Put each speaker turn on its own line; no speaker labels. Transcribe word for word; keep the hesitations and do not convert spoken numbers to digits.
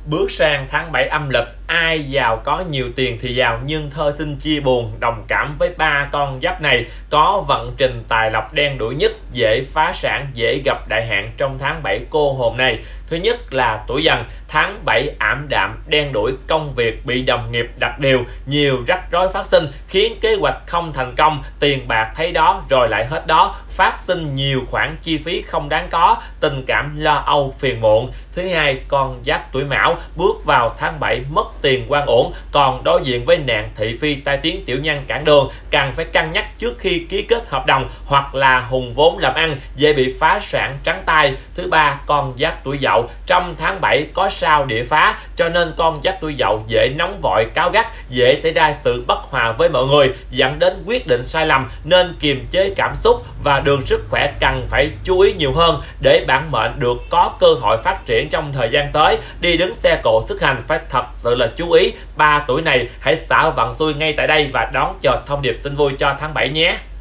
Bước sang tháng bảy âm lịch, ai giàu có nhiều tiền thì giàu, nhưng thơ xin chia buồn đồng cảm với ba con giáp này có vận trình tài lộc đen đủi nhất, dễ phá sản, dễ gặp đại hạn trong tháng bảy cô hồn này. Thứ nhất là tuổi Dần. Tháng bảy ảm đạm, đen đủi, công việc bị đồng nghiệp đặt điều, nhiều rắc rối phát sinh khiến kế hoạch không thành công, tiền bạc thấy đó rồi lại hết đó, phát sinh nhiều khoản chi phí không đáng có, tình cảm lo âu phiền muộn. Thứ hai, con giáp tuổi Mão bước vào tháng bảy mất tiền quan uổng, còn đối diện với nạn thị phi tai tiếng tiểu nhân cản đường, cần phải cân nhắc trước khi ký kết hợp đồng hoặc là hùng vốn làm ăn, dễ bị phá sản trắng tay. Thứ ba, con giáp tuổi Dậu. Trong tháng bảy có sao địa phá, cho nên con giáp tuổi Dậu dễ nóng vội cáu gắt, dễ xảy ra sự bất hòa với mọi người, dẫn đến quyết định sai lầm, nên kiềm chế cảm xúc và đường sức khỏe cần phải chú ý nhiều hơn để bản mệnh được có cơ hội phát triển trong thời gian tới. Đi đứng xe cộ xuất hành phải thật sự là chú ý. Ba tuổi này hãy xả vận xui ngay tại đây và đón chờ thông điệp tin vui cho tháng bảy nhé.